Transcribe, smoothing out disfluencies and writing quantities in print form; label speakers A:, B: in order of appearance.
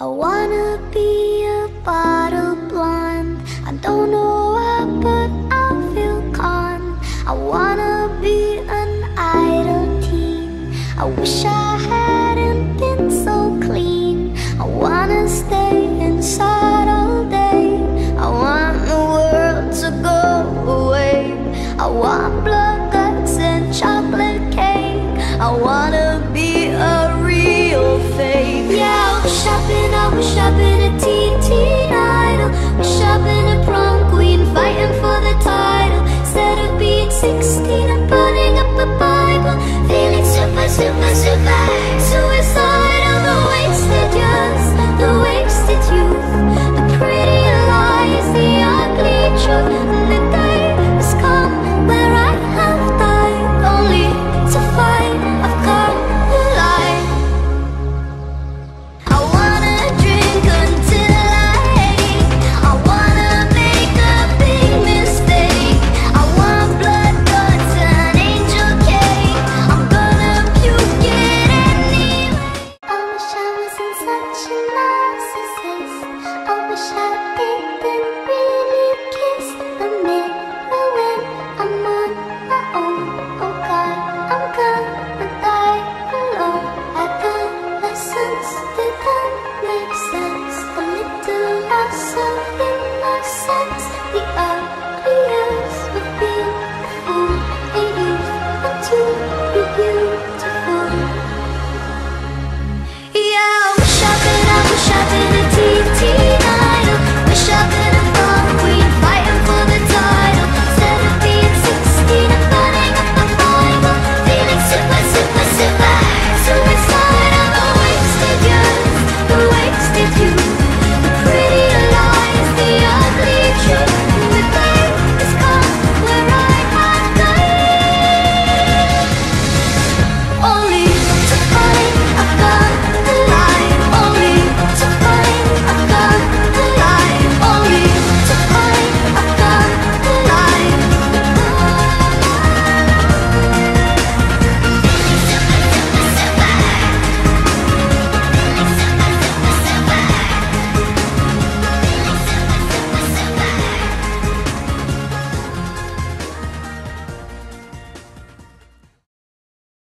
A: I wanna be a bottle blonde. I don't know why, but I feel calm. I wanna be an idle teen. I wish I hadn't been so clean. I wanna stay inside all day. I want the world to go away. I want blood guts and chocolate cake. I wanna be a real fake. Yeah, I wish I'd been a teen idol. Wish I'd been a prom queen fighting for the title. Instead of being 16 and burning up a Bible, feeling super suicidal. The wasted years, the wasted youth, the pretty lies, the ugly truth. And the day has come where I have died, only to find I've come alive. I wanna drink until I ache. I wanna make a big mistake. I want blood, guts, and angel cake. I'm gonna puke it anyway. I wish I wasn't such a narcissist.